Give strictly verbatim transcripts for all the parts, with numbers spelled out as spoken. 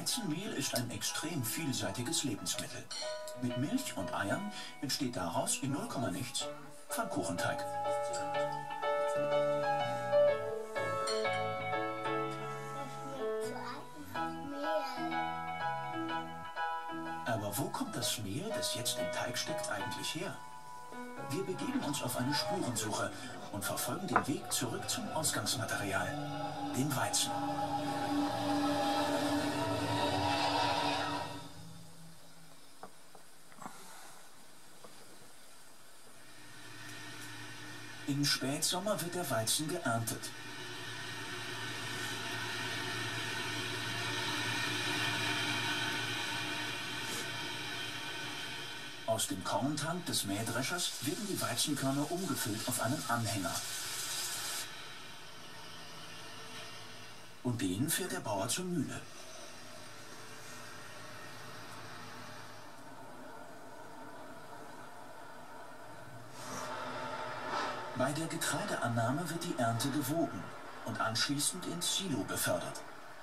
Weizenmehl ist ein extrem vielseitiges Lebensmittel. Mit Milch und Eiern entsteht daraus in null Komma nichts Pfannkuchenteig. Aber wo kommt das Mehl, das jetzt im Teig steckt, eigentlich her? Wir begeben uns auf eine Spurensuche und verfolgen den Weg zurück zum Ausgangsmaterial, dem Weizen. Im Spätsommer wird der Weizen geerntet. Aus dem Korntank des Mähdreschers werden die Weizenkörner umgefüllt auf einen Anhänger. Und den fährt der Bauer zur Mühle. Bei der Getreideannahme wird die Ernte gewogen und anschließend ins Silo befördert.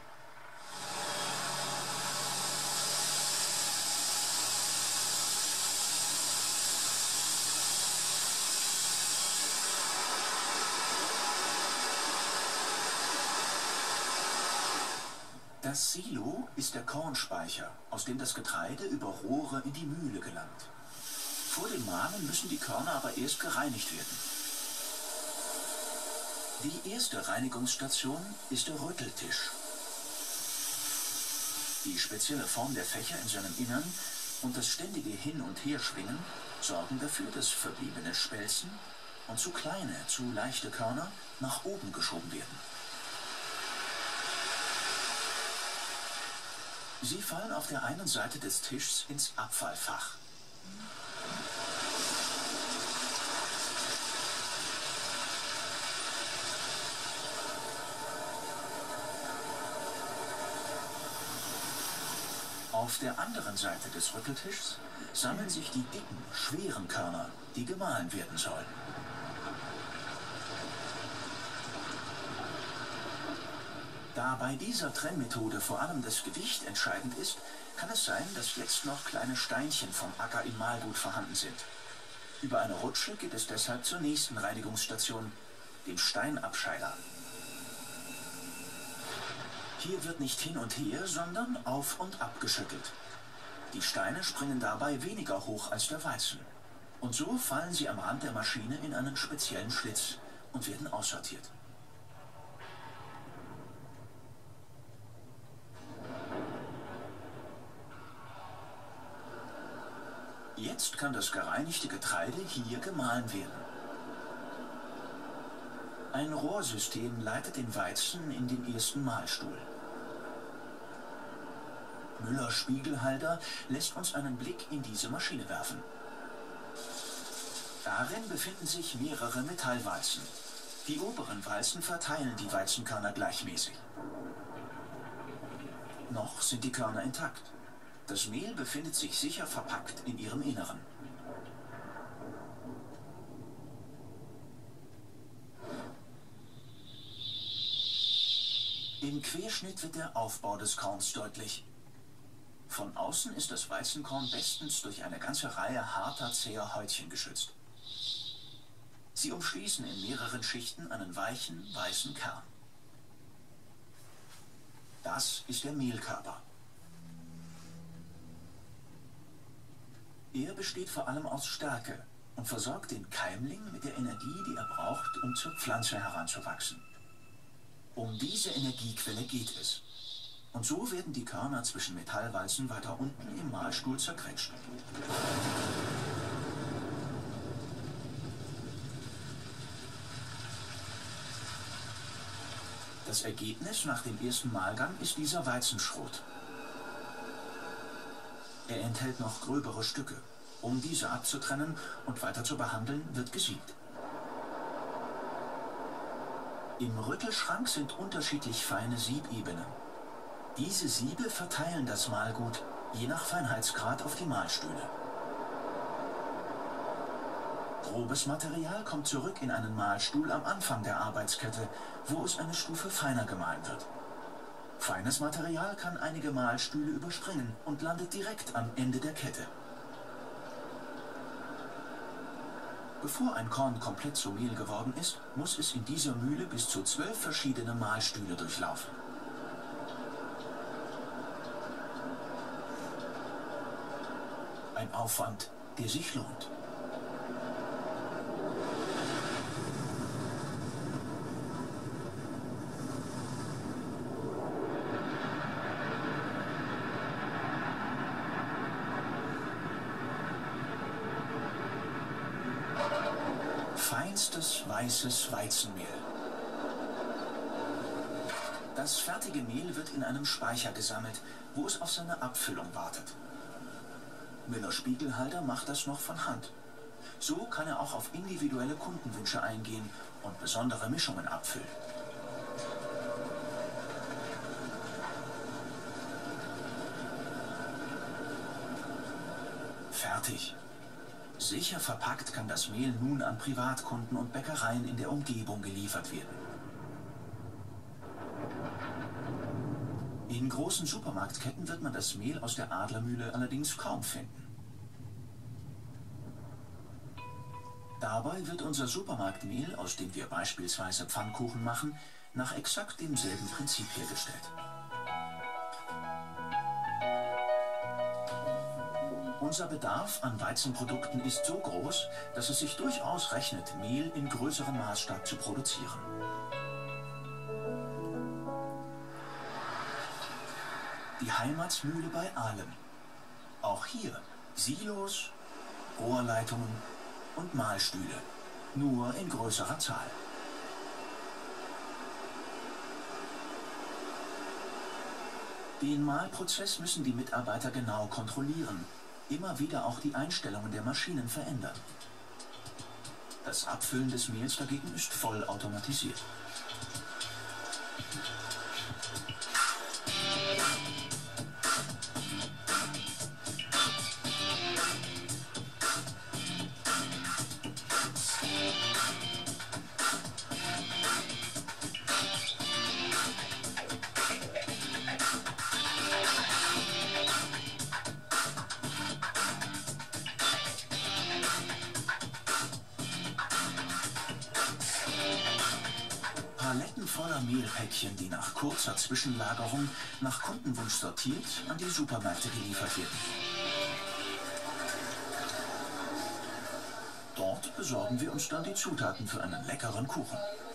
Das Silo ist der Kornspeicher, aus dem das Getreide über Rohre in die Mühle gelangt. Vor dem Mahlen müssen die Körner aber erst gereinigt werden. Die erste Reinigungsstation ist der Rütteltisch. Die spezielle Form der Fächer in seinem Innern und das ständige Hin- und Herschwingen sorgen dafür, dass verbliebene Spelzen und zu kleine, zu leichte Körner nach oben geschoben werden. Sie fallen auf der einen Seite des Tischs ins Abfallfach. Auf der anderen Seite des Rütteltischs sammeln sich die dicken, schweren Körner, die gemahlen werden sollen. Da bei dieser Trennmethode vor allem das Gewicht entscheidend ist, kann es sein, dass jetzt noch kleine Steinchen vom Acker im Mahlgut vorhanden sind. Über eine Rutsche geht es deshalb zur nächsten Reinigungsstation, dem Steinabscheider. Hier wird nicht hin und her, sondern auf und ab geschüttelt. Die Steine springen dabei weniger hoch als der Weizen. Und so fallen sie am Rand der Maschine in einen speziellen Schlitz und werden aussortiert. Jetzt kann das gereinigte Getreide hier gemahlen werden. Ein Rohrsystem leitet den Weizen in den ersten Mahlstuhl. Müllers Spiegelhalter lässt uns einen Blick in diese Maschine werfen. Darin befinden sich mehrere Metallwalzen. Die oberen Walzen verteilen die Weizenkörner gleichmäßig. Noch sind die Körner intakt. Das Mehl befindet sich sicher verpackt in ihrem Inneren. Im Querschnitt wird der Aufbau des Korns deutlich. Von außen ist das Weizenkorn bestens durch eine ganze Reihe harter, zäher Häutchen geschützt. Sie umschließen in mehreren Schichten einen weichen, weißen Kern. Das ist der Mehlkörper. Er besteht vor allem aus Stärke und versorgt den Keimling mit der Energie, die er braucht, um zur Pflanze heranzuwachsen. Um diese Energiequelle geht es. Und so werden die Körner zwischen Metallwalzen weiter unten im Mahlstuhl zerquetscht. Das Ergebnis nach dem ersten Mahlgang ist dieser Weizenschrot. Er enthält noch gröbere Stücke. Um diese abzutrennen und weiter zu behandeln, wird gesiebt. Im Rüttelschrank sind unterschiedlich feine Siebebenen. Diese Siebe verteilen das Mahlgut je nach Feinheitsgrad auf die Mahlstühle. Grobes Material kommt zurück in einen Mahlstuhl am Anfang der Arbeitskette, wo es eine Stufe feiner gemahlen wird. Feines Material kann einige Mahlstühle überspringen und landet direkt am Ende der Kette. Bevor ein Korn komplett zu Mehl geworden ist, muss es in dieser Mühle bis zu zwölf verschiedene Mahlstühle durchlaufen. Ein Aufwand, der sich lohnt. Feinstes weißes Weizenmehl. Das fertige Mehl wird in einem Speicher gesammelt, wo es auf seine Abfüllung wartet. Müller-Spiegelhalter macht das noch von Hand. So kann er auch auf individuelle Kundenwünsche eingehen und besondere Mischungen abfüllen. Fertig. Sicher verpackt kann das Mehl nun an Privatkunden und Bäckereien in der Umgebung geliefert werden. In großen Supermarktketten wird man das Mehl aus der Adlermühle allerdings kaum finden. Dabei wird unser Supermarktmehl, aus dem wir beispielsweise Pfannkuchen machen, nach exakt demselben Prinzip hergestellt. Unser Bedarf an Weizenprodukten ist so groß, dass es sich durchaus rechnet, Mehl in größerem Maßstab zu produzieren. Die Heimatsmühle bei Ahlem. Auch hier Silos, Rohrleitungen und Mahlstühle, nur in größerer Zahl. Den Mahlprozess müssen die Mitarbeiter genau kontrollieren, immer wieder auch die Einstellungen der Maschinen verändern. Das Abfüllen des Mehls dagegen ist vollautomatisiert. Paletten voller Mehlpäckchen, die nach kurzer Zwischenlagerung nach Kundenwunsch sortiert an die Supermärkte geliefert werden. Dort besorgen wir uns dann die Zutaten für einen leckeren Kuchen.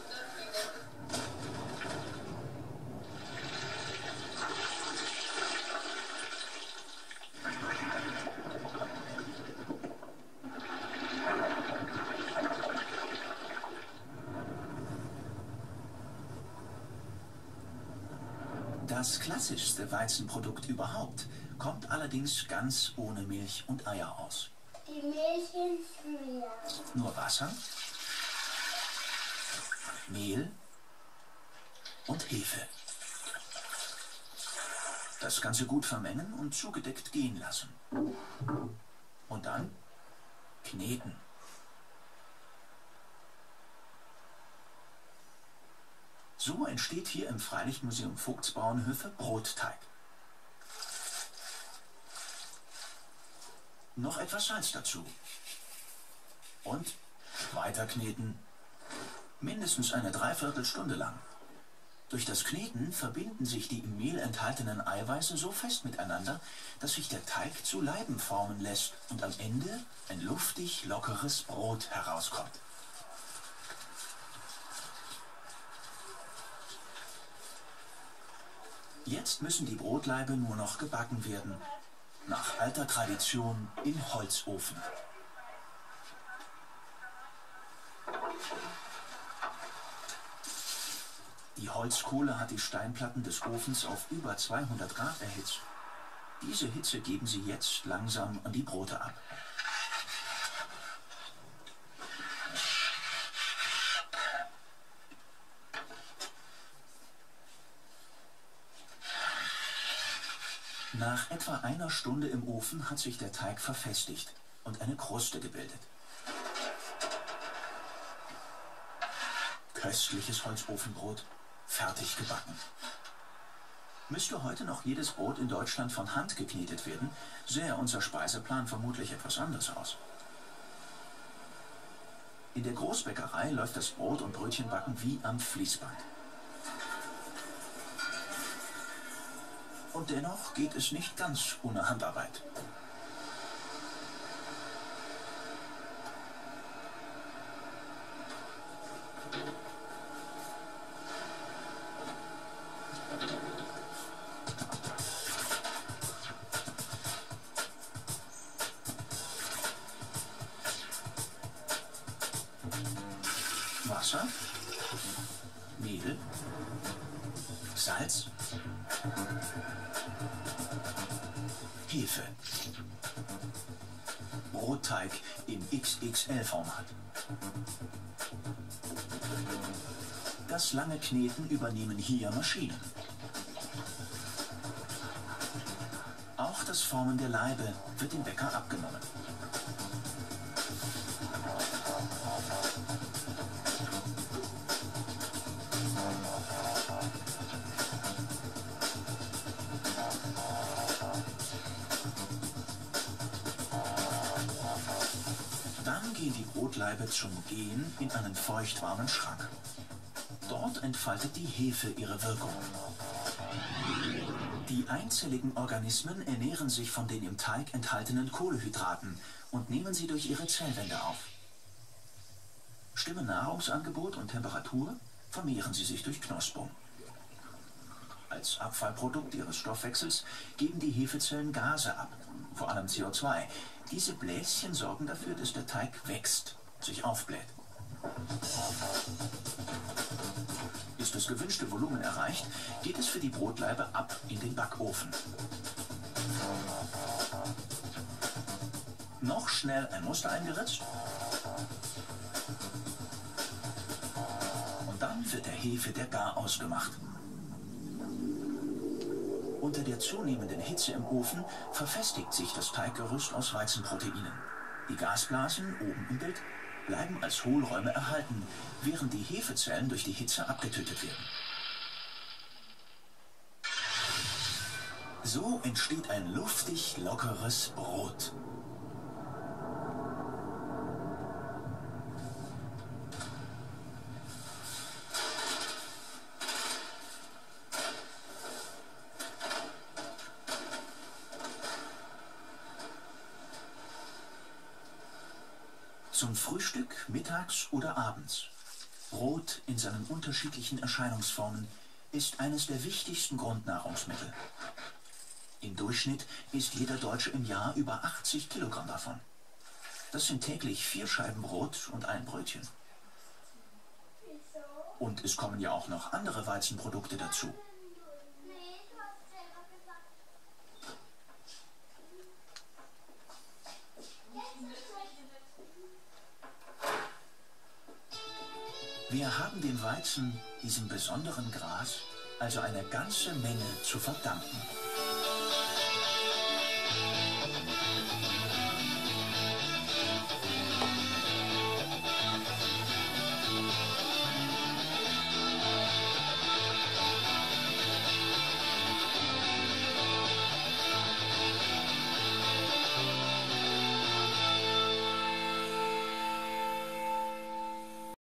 Das klassischste Weizenprodukt überhaupt kommt allerdings ganz ohne Milch und Eier aus. Die Milch ist leer. Nur Wasser, Mehl und Hefe. Das Ganze gut vermengen und zugedeckt gehen lassen. Und dann kneten. So entsteht hier im Freilichtmuseum Vogtsbauernhöfe Brotteig. Noch etwas Salz dazu. Und weiter kneten. Mindestens eine Dreiviertelstunde lang. Durch das Kneten verbinden sich die im Mehl enthaltenen Eiweiße so fest miteinander, dass sich der Teig zu Laiben formen lässt und am Ende ein luftig lockeres Brot herauskommt. Jetzt müssen die Brotlaibe nur noch gebacken werden. Nach alter Tradition im Holzofen. Die Holzkohle hat die Steinplatten des Ofens auf über zweihundert Grad erhitzt. Diese Hitze geben sie jetzt langsam an die Brote ab. Nach etwa einer Stunde im Ofen hat sich der Teig verfestigt und eine Kruste gebildet. Köstliches Holzofenbrot, fertig gebacken. Müsste heute noch jedes Brot in Deutschland von Hand geknetet werden, sähe unser Speiseplan vermutlich etwas anders aus. In der Großbäckerei läuft das Brot- und Brötchenbacken wie am Fließband. Und dennoch geht es nicht ganz ohne Handarbeit. Wasser, Mehl, Salz, Hefe, Brotteig im X X L-Format. Das lange Kneten übernehmen hier Maschinen. Auch das Formen der Laibe wird dem Bäcker abgenommen. Dann gehen die Brotlaibe zum Gehen in einen feuchtwarmen Schrank. Dort entfaltet die Hefe ihre Wirkung. Die einzelligen Organismen ernähren sich von den im Teig enthaltenen Kohlenhydraten und nehmen sie durch ihre Zellwände auf. Stimmen Nahrungsangebot und Temperatur, vermehren sie sich durch Knospung. Als Abfallprodukt ihres Stoffwechsels geben die Hefezellen Gase ab, vor allem C O zwei. Diese Bläschen sorgen dafür, dass der Teig wächst, sich aufbläht. Ist das gewünschte Volumen erreicht, geht es für die Brotlaibe ab in den Backofen. Noch schnell ein Muster eingeritzt. Und dann wird der Hefe der Garaus gemacht. Unter der zunehmenden Hitze im Ofen verfestigt sich das Teiggerüst aus Weizenproteinen. Die Gasblasen oben im Bild bleiben als Hohlräume erhalten, während die Hefezellen durch die Hitze abgetötet werden. So entsteht ein luftig lockeres Brot. Zum Frühstück, mittags oder abends. Brot in seinen unterschiedlichen Erscheinungsformen ist eines der wichtigsten Grundnahrungsmittel. Im Durchschnitt isst jeder Deutsche im Jahr über achtzig Kilogramm davon. Das sind täglich vier Scheiben Brot und ein Brötchen. Und es kommen ja auch noch andere Weizenprodukte dazu. Wir haben dem Weizen, diesem besonderen Gras, also eine ganze Menge zu verdanken.